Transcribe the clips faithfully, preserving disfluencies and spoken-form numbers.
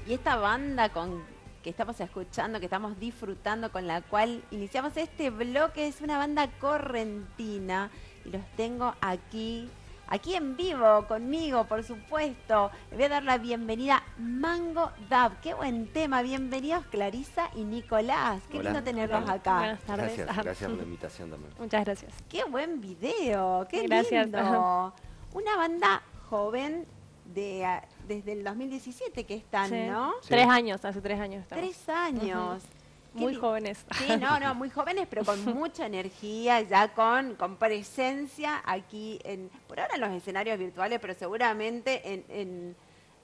Y esta banda con que estamos escuchando, que estamos disfrutando, con la cual iniciamos este bloque, es una banda correntina. Y los tengo aquí, aquí en vivo, conmigo, por supuesto. Le voy a dar la bienvenida Mango Dab. Qué buen tema. Bienvenidos Clarisa y Nicolás. Qué Hola. lindo tenerlos Hola. acá. Buenas tardes. Gracias, gracias por la invitación también. Muchas gracias. Qué buen video, qué Gracias. lindo. Una banda joven de ah, desde el dos mil diecisiete que están, Sí. ¿no? Sí. Tres años, hace tres años estamos. Tres años. Qué Muy li- jóvenes. Sí, no, no, muy jóvenes, pero con mucha energía, ya con, con presencia aquí, en por ahora en los escenarios virtuales, pero seguramente en, en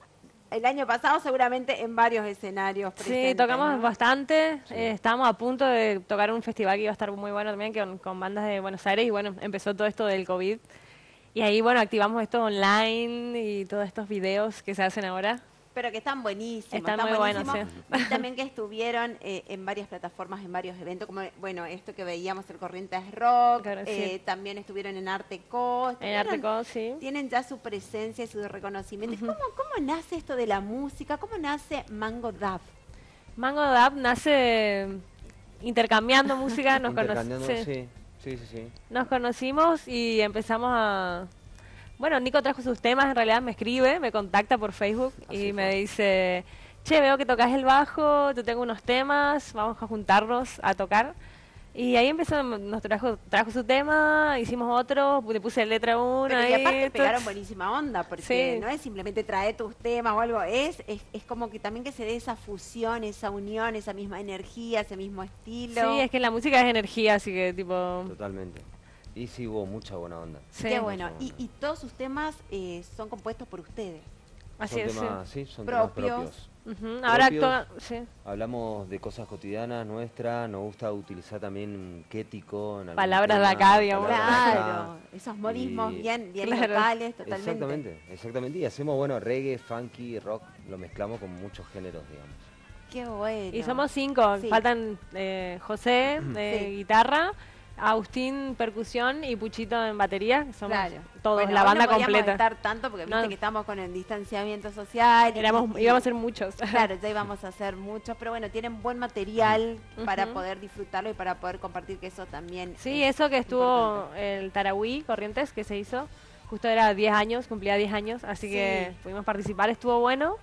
el año pasado seguramente en varios escenarios presentes. Sí, tocamos ¿no? bastante. Sí. Eh, estábamos a punto de tocar un festival que iba a estar muy bueno también, con, con bandas de Buenos Aires. Y bueno, empezó todo esto del COVID. Y ahí, bueno, activamos esto online y todos estos videos que se hacen ahora. Pero que están buenísimos. Están muy buenos, buenísimos. sí. Y también que estuvieron eh, en varias plataformas, en varios eventos, como, bueno, esto que veíamos, el Corrientes Rock, Claro, sí. eh, también estuvieron en Arteco. En estuvieron- Arteco, sí. Tienen ya su presencia y su reconocimiento. ¿Y ¿Cómo, ¿Cómo nace esto de la música? ¿Cómo nace Mango Dab? Mango Dab nace intercambiando música. Nos, cono- Intercambiando, sí. sí, sí, sí, sí. Nos conocimos y empezamos a... Bueno, Nico trajo sus temas, en realidad me escribe, me contacta por Facebook Así y me fue. dice, che, veo que tocas el bajo, yo tengo unos temas, vamos a juntarnos a tocar. Y ahí empezó, nos trajo, trajo su tema, hicimos otro, le puse letra uno. Pero y ahí, aparte to- pegaron buenísima onda, porque Sí. no es simplemente traer tus temas o algo, es, es, es como que también que se dé esa fusión, esa unión, esa misma energía, ese mismo estilo. Sí, es que la música es energía, así que tipo... Totalmente. Y sí hubo mucha buena onda. Sí. Qué bueno. Mucha Y, onda. y todos sus temas eh, son compuestos por ustedes. Así son es, sí. temas, sí, son Propios. temas propios. Ujú, ahora propios. actúa... Sí. Hablamos de cosas cotidianas nuestras, nos gusta utilizar también quético en algún Palabras de tema, acá, digamos. palabras de acá. Claro, esos modismos Y- bien, bien Claro. locales, totalmente. Exactamente, exactamente. Y hacemos, bueno, reggae, funky, rock, lo mezclamos con muchos géneros, digamos. Qué bueno. Y somos cinco, Sí. faltan eh, José de Sí. guitarra, Agustín percusión y Puchito en batería, que somos Claro. todos, Bueno, la hoy banda no podíamos completa. estar tanto porque viste No. que estamos con el distanciamiento social. y- Éramos, y- íbamos a ser muchos. Claro, ya íbamos a hacer muchos, pero bueno, tienen buen material para Ujú. poder disfrutarlo y para poder compartir, que eso también. Sí, es eso que estuvo importante. el Tarahui Corrientes que se hizo, justo era diez años, cumplía diez años, así Sí. que pudimos participar, estuvo bueno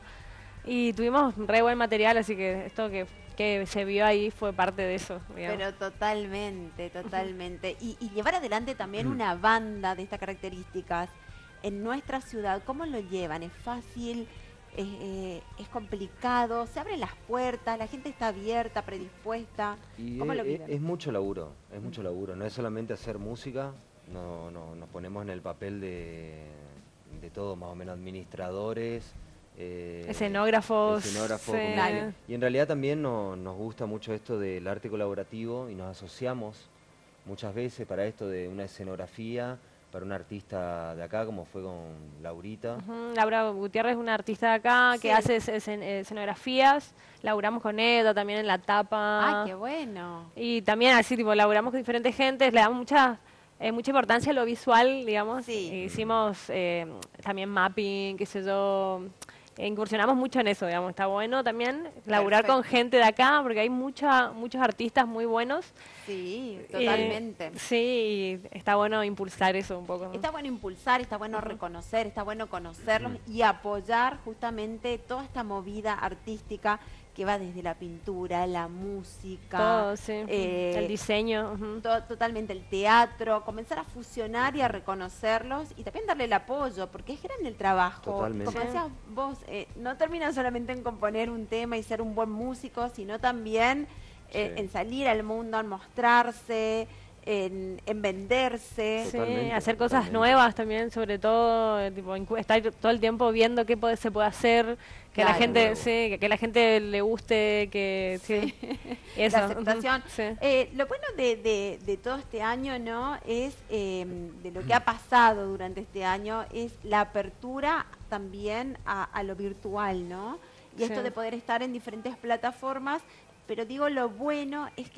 y tuvimos re buen material, así que esto que, que se vio ahí fue parte de eso, digamos. Pero totalmente, totalmente. Y, y llevar adelante también una banda de estas características en nuestra ciudad, ¿cómo lo llevan? ¿Es fácil? ¿Es, eh, es complicado? ¿Se abren las puertas? ¿La gente está abierta, predispuesta? Y ¿Cómo lo es, viven? es mucho laburo, es mucho laburo. No es solamente hacer música, no, no, nos ponemos en el papel de, de todo, más o menos administradores, eh, Escenógrafos, escenógrafos, sí. como- Claro. y en realidad también no- nos gusta mucho esto del arte colaborativo y nos asociamos muchas veces para esto de una escenografía para un artista de acá, como fue con Laurita. Ujú, Laura Gutiérrez es una artista de acá Sí. que hace es- escen- escenografías, laburamos con ella también en la tapa. ¡Ay, qué bueno! Y también así, tipo, laburamos con diferentes gentes, le damos mucha, eh, mucha importancia a lo visual, digamos. Sí. E hicimos eh, también mapping, qué sé yo. E incursionamos mucho en eso, digamos. Está bueno también laburar con Perfecto. gente de acá, porque hay mucha, muchos artistas muy buenos. Sí, Eh, totalmente. sí, y está bueno impulsar eso un poco. Está bueno impulsar, está bueno reconocer, está bueno conocerlos y apoyar justamente toda esta movida artística que va desde la pintura, la música, Todo, sí. eh, El diseño. Ujú. to- totalmente el teatro, comenzar a fusionar y a reconocerlos y también darle el apoyo, porque es grande el trabajo. Totalmente. Como decías vos, eh, no termina solamente en componer un tema y ser un buen músico, sino también eh, Sí. en salir al mundo, en mostrarse, en, en venderse. Sí, Totalmente, hacer cosas totalmente. nuevas también, sobre todo, eh, tipo, incu- estar todo el tiempo viendo qué puede- se puede hacer, que la Claro. gente, Nuevo. sí, que, que la gente le guste, que sí, eso. La aceptación. ujú, sí. Eh, lo bueno de, de- de todo este año, ¿no? Es eh, de lo que ha pasado durante este año, es la apertura también a, a lo virtual, ¿no? Y esto Sí. de poder estar en diferentes plataformas, pero digo, lo bueno es que no,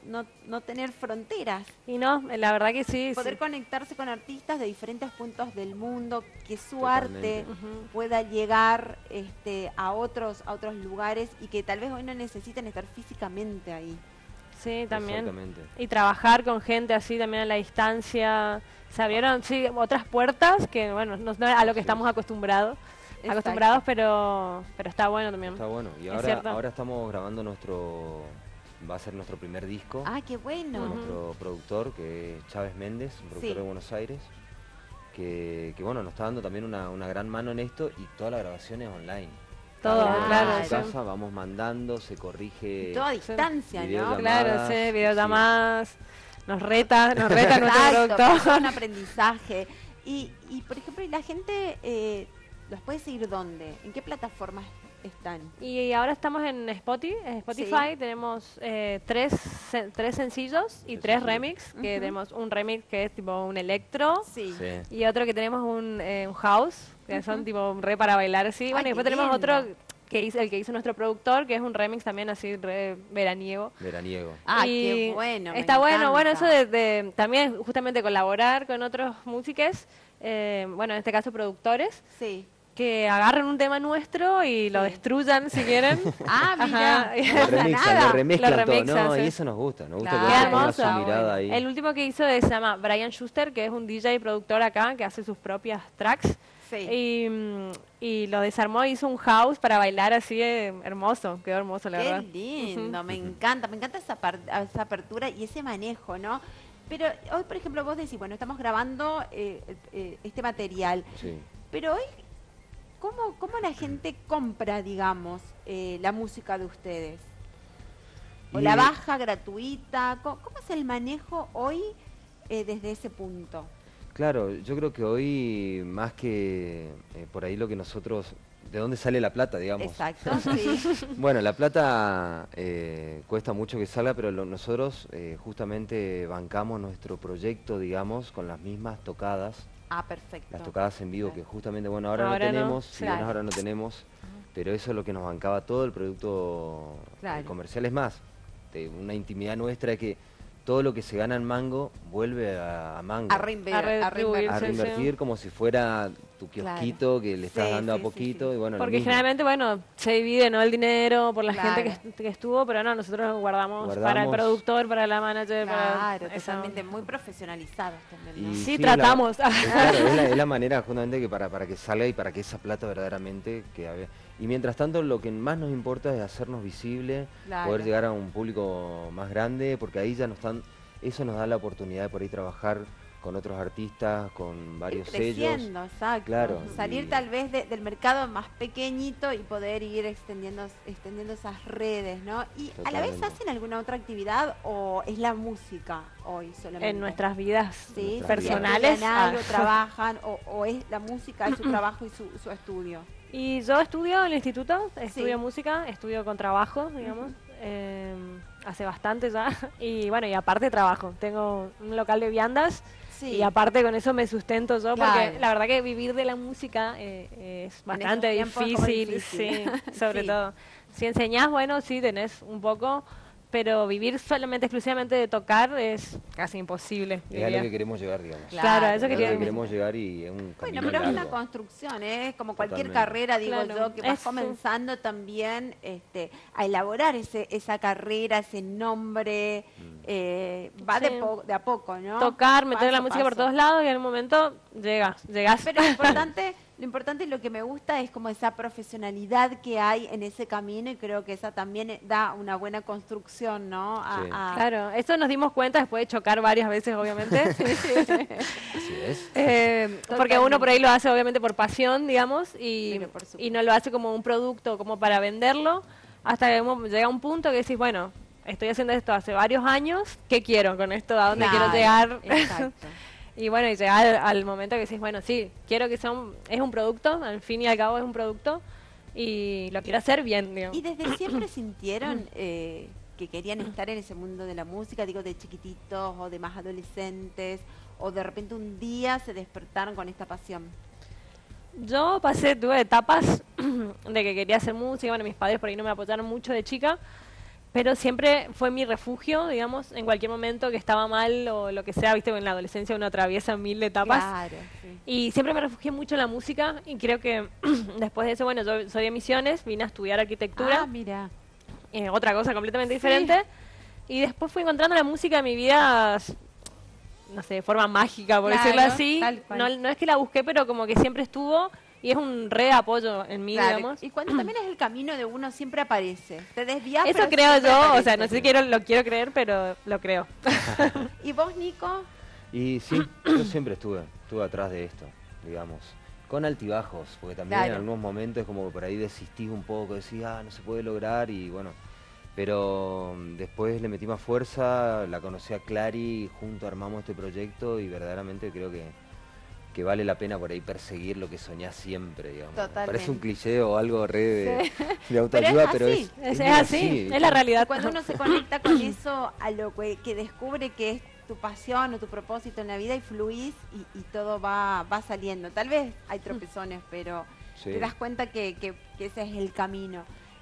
no, no tener fronteras. Y no, la verdad que sí. Poder sí. conectarse con artistas de diferentes puntos del mundo, que su Totalmente. arte Ujú. pueda llegar este, a otros a otros lugares y que tal vez hoy no necesiten estar físicamente ahí. Sí, también. Exactamente. Y trabajar con gente así también a la distancia. Se abrieron, sí, otras puertas que, bueno, no es a lo que Sí. estamos acostumbrados, Exacto. acostumbrados, pero pero está bueno también. Está bueno. Y Es ahora, cierto. ahora estamos grabando nuestro, va a ser nuestro primer disco. Ah, qué bueno. Con nuestro productor, que es Chávez Méndez, un productor Sí. de Buenos Aires, que, que bueno, nos está dando también una, una gran mano en esto y toda la grabación es online. Todo, Cada uno claro, en su sí. casa, vamos mandando, se corrige. Y todo a distancia, ¿no? videollamadas. Claro, sí, sí. videollamadas, nos reta, nos reta nuestro Exacto, productor. fue un aprendizaje. Y, y, por ejemplo, ¿y la gente eh, los puede seguir dónde? ¿En qué plataformas están? Y ahora estamos en Spotify, en Spotify Sí. tenemos eh, tres, se- tres sencillos y Tres tres sencillos. remix, que Ujú. tenemos un remix que es tipo un electro Sí. Sí. y otro que tenemos un, eh, un house, que son tipo re para bailar así. Ay, Bueno, y qué después tenemos otro lindo. que hizo, el que hizo nuestro productor, que es un remix también así re veraniego. Veraniego. Ah, Y qué bueno. me Está bueno, bueno, eso encanta. de, de también justamente colaborar con otros músicos, eh, bueno, en este caso productores, Sí. que agarren un tema nuestro y lo Sí. destruyan si quieren. Ah, mira. Ajá. No Lo pasa remixan, nada. lo remezclan Lo todo. remixan, No, sí. y eso nos gusta. Nos gusta Claro. que Qué otro ponga hermoso. su mirada ahí. El último que hizo es- se llama Brian Schuster, que es un D J y productor acá, que hace sus propias tracks. Sí. Y, mm, y lo desarmó, hizo un house para bailar así, eh, hermoso, quedó hermoso, la Qué verdad. lindo, me Ujú. encanta, me encanta esa, par- esa apertura y ese manejo, ¿no? Pero hoy, por ejemplo, vos decís, bueno, estamos grabando eh, eh, este material, Sí. pero hoy, ¿cómo, cómo la gente compra, digamos, eh, la música de ustedes? ¿O Y- la baja gratuita? ¿Cómo, cómo es el manejo hoy eh, desde ese punto? Claro, yo creo que hoy, más que eh, por ahí lo que nosotros, ¿de dónde sale la plata, digamos? Exacto, sí. Bueno, la plata eh, cuesta mucho que salga, pero lo- nosotros eh, justamente bancamos nuestro proyecto, digamos, con las mismas tocadas, Ah, perfecto. las tocadas en vivo, que justamente, bueno, ahora, Ahora no no, tenemos, si bien claro. ahora no tenemos, pero eso es lo que nos bancaba todo el producto eh, Claro. comercial. Es más, de una intimidad nuestra es que todo lo que se gana en Mango vuelve a, a Mango. A, reinver- A a redistribuir, a sí, sí. reinvertir como si fuera tu kiosquito que le estás Sí, dando sí, a sí, poquito sí. y bueno, lo Porque mismo. generalmente, bueno, se divide, ¿no? El dinero por la Claro. gente que, est- que estuvo, pero no, nosotros guardamos, para el Guardamos. productor, para la manager, Claro, para esa- totalmente, muy profesionalizados también, ¿no? Y Sí, la- tratamos. es claro, es la, es la manera justamente que para, para que salga y para que esa plata verdaderamente que hable. Y mientras tanto lo que más nos importa es hacernos visibles, Claro. poder llegar a un público más grande, porque ahí ya nos están, eso nos da la oportunidad de por ahí trabajar con otros artistas, con varios Ir sellos. creciendo, exacto. Claro, Salir y- tal vez de- del mercado más pequeñito y poder ir extendiendo, extendiendo esas redes, ¿no? ¿Y a la vez Totalmente. hacen alguna otra actividad o es la música hoy solamente? en nuestras vidas Sí, nuestras personales. estudian algo, Ah. trabajan o, o es la música, es su trabajo y su, su estudio. Y yo estudio en el instituto, estudio Sí. música, estudio con trabajo, digamos, eh, hace bastante ya. Y bueno, y aparte trabajo. Tengo un local de viandas Sí. y aparte con eso me sustento yo, Claro. porque la verdad que vivir de la música eh, es bastante estos tiempos es como difícil, difícil. sí, sobre Sí. todo. Si enseñás, bueno, sí, tenés un poco, pero vivir solamente, exclusivamente de tocar es casi imposible. Es a diría. lo que queremos llegar, digamos. Claro, Claro, eso Es a lo quería que queremos llegar y es un Bueno, camino pero es una largo. construcción, ¿eh? Es como cualquier Totalmente. carrera, digo Claro, yo, que vas es- comenzando también este, a elaborar ese, esa carrera, ese nombre, Mm. eh, va de, Sí. po- de a poco, ¿no? Tocar, meter Paso la a música por paso. todos lados y en un momento llegas, llegas. Pero lo importante, lo importante y lo que me gusta es como esa profesionalidad que hay en ese camino y creo que esa también eh, da una buena construcción, ¿no? A- Sí. a- Claro, eso nos dimos cuenta después de chocar varias veces, obviamente. Así es. Eh, porque uno por ahí lo hace obviamente por pasión, digamos, y, Pero por supuesto. y no lo hace como un producto, como para venderlo, hasta que uno llega un punto que decís, bueno, estoy haciendo esto hace varios años, ¿qué quiero con esto? ¿A dónde quiero Claro, llegar? Exacto. Y bueno, y llegar al, al momento que decís, bueno, sí, quiero que sea un, es un producto, al fin y al cabo es un producto, y lo quiero hacer bien, digamos. ¿Y desde siempre sintieron eh, que querían estar en ese mundo de la música? Digo, de chiquititos o de más adolescentes, o de repente un día se despertaron con esta pasión. Yo pasé, tuve etapas de que quería hacer música, bueno, mis padres por ahí no me apoyaron mucho de chica, pero siempre fue mi refugio, digamos, en cualquier momento que estaba mal o lo que sea, viste, en la adolescencia uno atraviesa mil etapas. Claro, sí. Y siempre me refugié mucho en la música y creo que después de eso, bueno, yo soy de Misiones, vine a estudiar arquitectura, Ah, mira. eh, otra cosa completamente Sí. diferente. Y después fui encontrando la música en mi vida, s- no sé, de forma mágica, por Claro, decirlo así. tal cual. No, no es que la busqué, pero como que siempre estuvo y es un re apoyo en mí, Claro, digamos. y cuando también es el camino de uno siempre aparece. Te desvías, Eso pero creo siempre yo, o aparece. sea, no sé si quiero, lo quiero creer, pero lo creo. ¿Y vos, Nico? Y sí, yo siempre estuve, estuve atrás de esto, digamos. Con altibajos, porque también Claro. en algunos momentos es como que por ahí desistís un poco, decís, ah, no se puede lograr y bueno. Pero mm, después le metí más fuerza, la conocí a Clary, junto armamos este proyecto y verdaderamente creo que, que vale la pena por ahí perseguir lo que soñás siempre, digamos. Totalmente. Parece un cliché o algo re de, de autoayuda, Pero es pero así, es, Es, muy es así, es la Y realidad. cuando uno se conecta con eso, a lo que, que descubre que es tu pasión o tu propósito en la vida y fluís y, y todo va, va saliendo. Tal vez hay tropezones, pero Sí. te das cuenta que, que- que ese es el camino.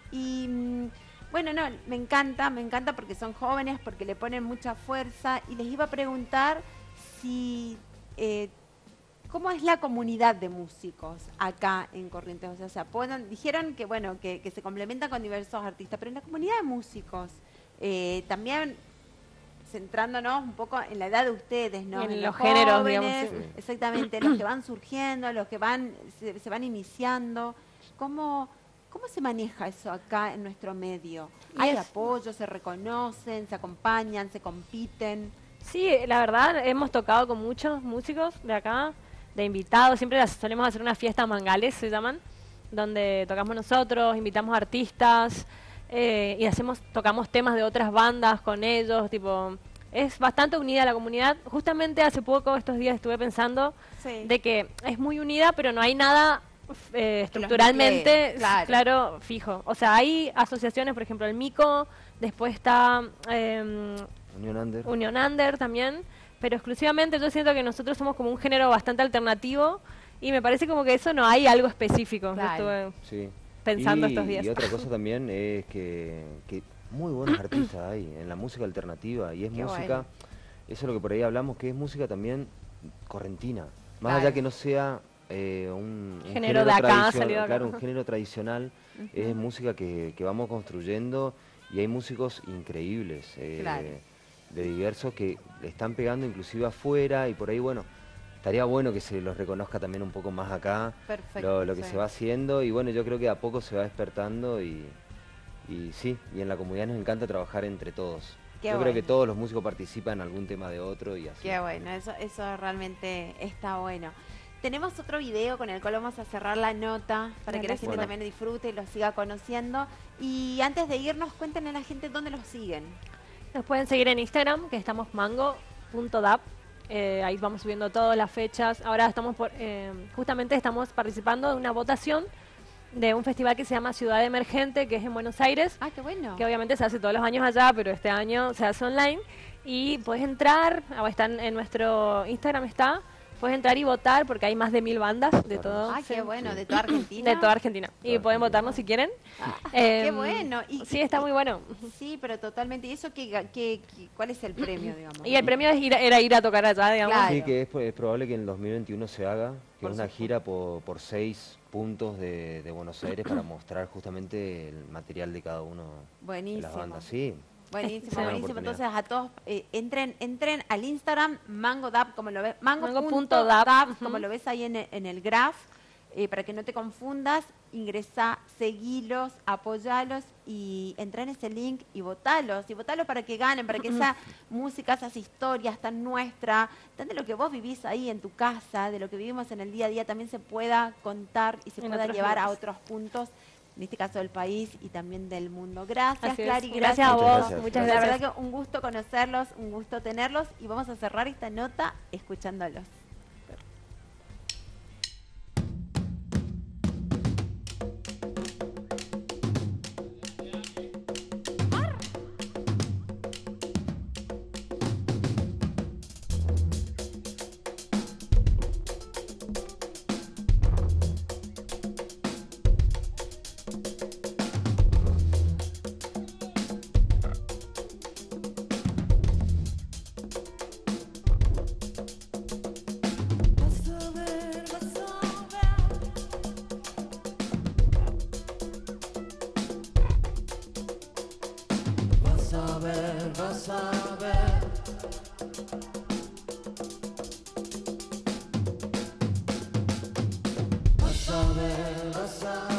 Y mm, bueno, no, me encanta, me encanta porque son jóvenes, porque le ponen mucha fuerza. Y les iba a preguntar si... eh, ¿cómo es la comunidad de músicos acá en Corrientes? O sea, se apoyan, dijeron que bueno, que, que se complementan con diversos artistas, pero en la comunidad de músicos, eh, también centrándonos un poco en la edad de ustedes, ¿no? En los géneros, digamos, jóvenes, sí. exactamente, los que van surgiendo, los que van, se, se van iniciando. ¿Cómo, ¿Cómo se maneja eso acá en nuestro medio? Y ¿Hay es- apoyo, se reconocen, se acompañan, se compiten? Sí, la verdad, hemos tocado con muchos músicos de acá, de invitados. Siempre las- solemos hacer unas fiestas mangales, se llaman, donde tocamos nosotros, invitamos artistas eh, y hacemos, tocamos temas de otras bandas con ellos. Tipo, es bastante unida la comunidad. Justamente hace poco, estos días, estuve pensando Sí. de que es muy unida, pero no hay nada eh, Que los estructuralmente nuclee, claro. claro, fijo. O sea, hay asociaciones, por ejemplo, el Mico, después está em, Unión Under. Unión Under también, pero exclusivamente yo siento que nosotros somos como un género bastante alternativo y me parece como que eso no hay algo específico. Yo Claro. estuve Sí. pensando Y- estos días. Y otra cosa también es que, que muy buenos artistas hay en la música alternativa y es Qué música, bueno. eso es lo que por ahí hablamos, que es música también correntina. Más Claro. allá que no sea eh, un, un Género de acá, tradicio- salido de acá. claro, un género tradicional, es música que, que vamos construyendo y hay músicos increíbles, eh, Claro. de diversos que le están pegando inclusive afuera y por ahí, bueno, estaría bueno que se los reconozca también un poco más acá, Perfecto, lo, lo que sí. se va haciendo y bueno, yo creo que a poco se va despertando y, y sí, y en la comunidad nos encanta trabajar entre todos. Qué yo creo que bueno. todos los músicos participan en algún tema de otro y así. Qué bueno, eso, eso realmente está bueno. Tenemos otro video con el cual vamos a cerrar la nota para que la Dale. gente Bueno. también lo disfrute y lo siga conociendo. Y antes de irnos, cuéntenle a la gente dónde los siguen. Nos pueden seguir en Instagram, que estamos mango punto dap. Eh, ahí vamos subiendo todas las fechas. Ahora estamos por, eh, justamente estamos participando de una votación de un festival que se llama Ciudad Emergente, que es en Buenos Aires, Ah, qué bueno. que obviamente se hace todos los años allá, pero este año se hace online. Y puedes entrar, ah, está en, en nuestro Instagram está, puedes entrar y votar porque hay más de mil bandas de todo. Ah, qué sí, bueno, Sí. de toda Argentina. de toda Argentina. Y Toda pueden Argentina. votarnos si quieren. Ah, Em, qué bueno. Y, sí, está muy bueno. Sí, pero totalmente. ¿Y eso qué, qué, qué- cuál es el premio, digamos? Y el premio es ir, a- era ir a tocar allá, digamos. Claro. Sí, que es, es probable que en el dos mil veintiuno se haga, que Por es una supuesto. gira por, por seis puntos de, de Buenos Aires para mostrar justamente el material de cada uno de Buenísimo. las bandas. Sí, Buenísimo, Sí. buenísimo. Buena Entonces oportunidad. a todos eh, entren, entren al Instagram mangodap, como lo ves, mango Mango punto punto dap, dap, ujú. como lo ves ahí en el, en el graph, eh, para que no te confundas, ingresa, seguilos, apoyalos y entra en ese link y votalos, y votalos para que ganen, para que esa música, esas historias tan nuestra, tan de lo que vos vivís ahí en tu casa, de lo que vivimos en el día a día, también se pueda contar y se En pueda otros llevar a lugares. otros puntos, en este caso del país y también del mundo. Gracias, Así es. Clary, Gracias a Muchas vos, gracias. muchas la gracias. verdad que un gusto conocerlos, un gusto tenerlos y vamos a cerrar esta nota escuchándolos. casa.